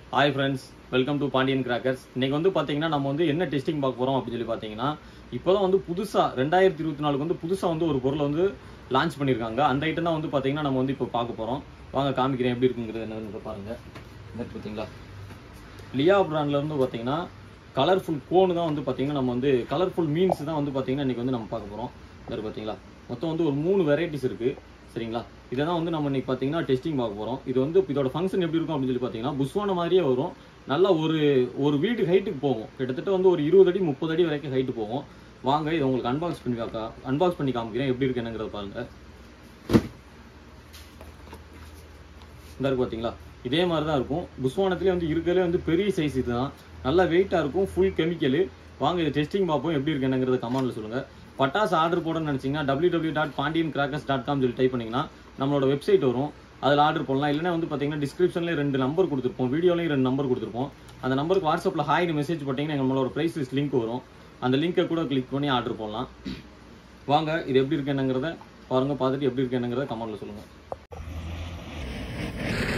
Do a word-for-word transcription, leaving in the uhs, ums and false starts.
Hi friends, welcome to Pandian Crackers. இன்னைக்கு வந்து பாத்தீங்கன்னா நம்ம வந்து என்ன டெஸ்டிங் பார்க்க போறோம் அப்படி சொல்லி பாத்தீங்கன்னா இப்போதான் வந்து புதுசா ரெண்டாயிரத்தி இருபத்தி நாலுக்கு வந்து புதுசா வந்து ஒரு பொருளை வந்து லான்ச் பண்ணிருக்காங்க. அந்த ஐட்டம் தான் வந்து பாத்தீங்கன்னா நம்ம வந்து இப்போ பார்க்க போறோம். வாங்க காமிக்கிறேன் எப்படி இருக்குங்கிறது என்னன்னு பாருங்க. இந்த பாத்தீங்களா லியா பிராண்ட்ல இருந்து பாத்தீங்கன்னா கலர்ஃபுல் கோன் தான் வந்து பாத்தீங்கன்னா நம்ம வந்து கலர்ஃபுல் மீன்ஸ் தான் வந்து பாத்தீங்கன்னா இன்னைக்கு வந்து நம்ம பார்க்க போறோம். இந்த பாத்தீங்களா மொத்தம் வந்து ஒரு மூணு வெரைட்டிஸ் இருக்கு. சரிங்களா, இதை தான் வந்து நம்ம இன்னைக்கு பார்த்தீங்கன்னா டெஸ்டிங் பார்க்க போகிறோம். இது வந்து இதோட ஃபங்க்ஷன் எப்படி இருக்கும் அப்படின்னு சொல்லி பார்த்தீங்கன்னா புஷ்வான மாதிரியே வரும். நல்லா ஒரு ஒரு வீட்டு ஹைட்டுக்கு போகும். கிட்டத்தட்ட வந்து ஒரு இருபது அடி முப்பது அடி வரைக்கும் ஹைட்டு போகும். வாங்க இதை உங்களுக்கு அன்பாக்ஸ் பண்ணி காக்கா அன்பாக்ஸ் பண்ணி காமிக்கிறேன் எப்படி இருக்கு என்னங்கிறத பாருங்க. இந்த இருக்கு பார்த்தீங்களா, இதே மாதிரி தான் இருக்கும். புஷ்வானத்திலே வந்து இருக்கிறதுலே வந்து பெரிய சைஸ் இதுதான். நல்லா வெயிட்டாக இருக்கும், ஃபுல் கெமிக்கலு. வாங்க இதை டெஸ்டிங் பார்ப்போம் எப்படி இருக்கு என்னங்கிறத கமெண்ட்ல சொல்லுங்க. பட்டாசு ஆர்டர் போடணும்னு நினைச்சீங்கன்னா W W dot Pandian crackers dot com சொல்லி டைப் பண்ணிங்கன்னா நம்மளோட வெப்சைட் வரும். அதில் ஆர்டர் பண்ணலாம். இல்லைன்னா வந்து பார்த்தீங்கன்னா டிஸ்கிரிப்ஷன்லேயே ரெண்டு நம்பர் கொடுத்துருப்போம், வீடியோலையும் ரெண்டு நம்பர் கொடுத்துருப்போம். அந்த நம்பருக்கு வாட்ஸ்அப்பில் ஹாய்னு மெசேஜ் போட்டிங்கன்னா நம்மளோட ப்ரைஸ் லிஸ்ட் லிங்க் வரும். அந்த லிங்கை கூட கிளிக் பண்ணி ஆர்டர் போடலாம். வாங்க இது எப்படி இருக்கு என்னங்கிறத பாருங்க. பார்த்துட்டு எப்படி இருக்கு என்னங்கிறத கமெண்ட்ல சொல்லுங்கள்.